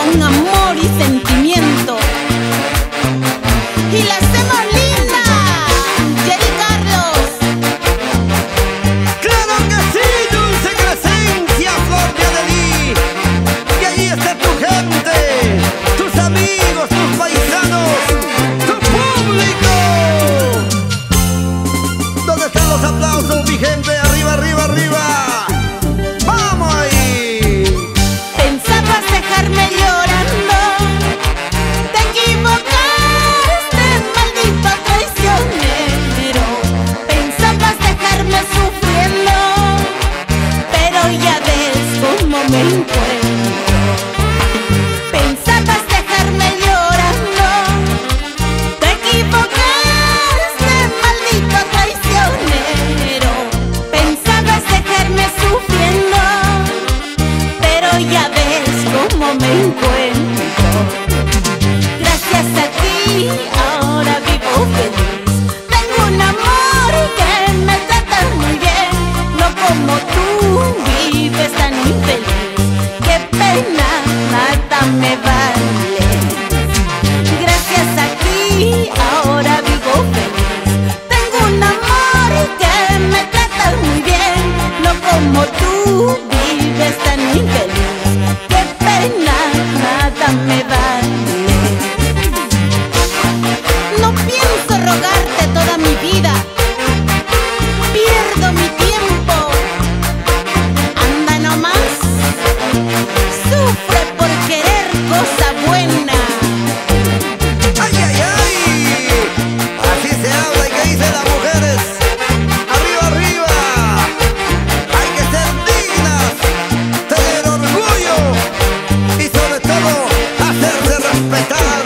con amor y sentimiento. Y la hacemos linda, Jerry Carlos. ¡Claro que sí, dulce Crescencia, Flor de Adelí! Y ahí está tu gente, tus amigos, tus paisanos, tu público. ¿Dónde están los aplausos, mi gente? Arriba, arriba, arriba. ¡Vamos ahí! Pensabas dejarme llorando, te equivocaste, maldito traicionero. Pensabas dejarme sufriendo, pero ya ves cómo me encuentro. Pensabas dejarme llorando, te equivocaste, maldito traicionero. Pensabas dejarme sufriendo, pero ya ves cómo me encuentro. Gracias a ti ahora vivo feliz. Tengo un amor que me trata muy bien, no como tú vives tan infeliz. Qué pena, nada me vale. Gracias a ti ahora vivo feliz. Tengo un amor que me trata muy bien, no como tú vives tan infeliz. Qué pena, nada me vale. No pienso rogarte toda mi vida, pierdo mi tiempo. Anda nomás, sufre por querer cosa buena. ¡Ay, ay, ay! Así se habla y que dicen las mujeres. ¡Arriba, arriba! Hay que ser dignas, tener orgullo y sobre todo hacerse respetar.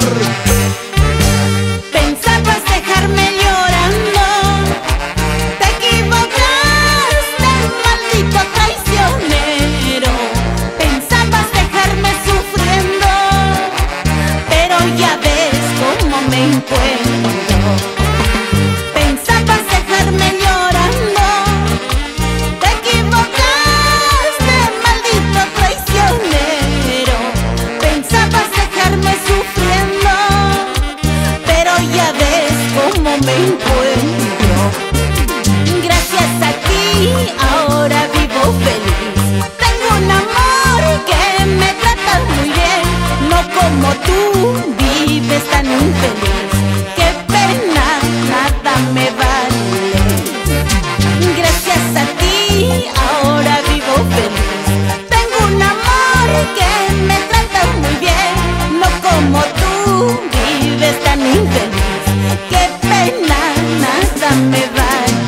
Pensabas dejarme llorando, te equivocaste, maldito traicionero. Pensabas dejarme sufriendo, pero ya ves cómo me encuentro. Pensabas dejarme llorando, te equivocaste, maldito traicionero. Pensabas dejarme sufriendo, pero ya ves cómo me encuentro. Gracias a ti ahora vivo feliz. Tengo un amor que me trata muy bien, no como tú vives tan infeliz. Qué pena, nada me vale. Gracias a ti ahora vivo feliz. Tengo un amor que me trata muy bien, no como tú vives tan infeliz. Qué pena, nada me vale.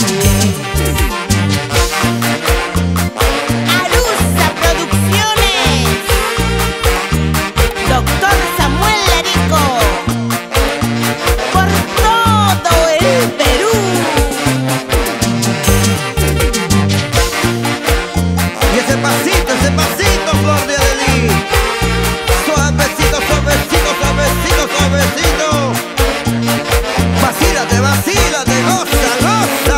Arusa Producciones, Doctor Samuel Larico, por todo el Perú. Y ese pasito, Flor de Adelí. Suavecito, suavecito, suavecito, suavecito. Vacílate, vacílate, goza, goza.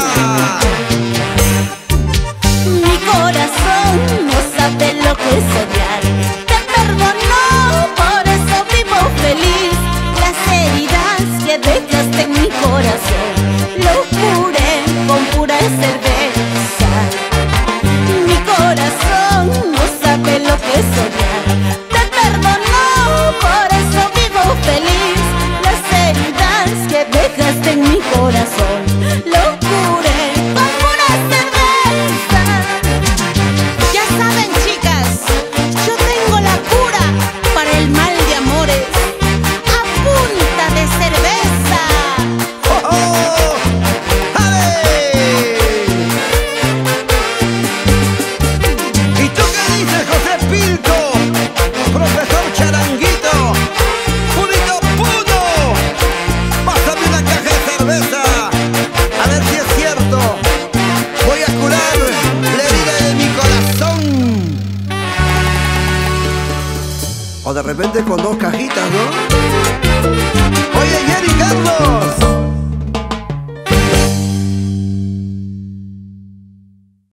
Mi corazón no sabe lo que es odiar. Te perdonó, por eso vivo feliz. Las heridas que dejaste en mi corazón lo curé con pura cerveza. Mi corazón no sabe lo que es odiar. Te perdonó, por eso vivo feliz. Las heridas que dejaste en mi corazón lo curé con pura cerveza. Ya saben, chicas, yo tengo la cura para el mal de amores a punta de cerveza. ¡Oh, oh! ¡Ale! ¿Y tú qué dices, José Pilco? Profesor Charanguito, Pudito Pudo, pásame una caja de cerveza, a ver si es cierto. Voy a curar la herida de mi corazón. O de repente con dos cajitas, ¿no?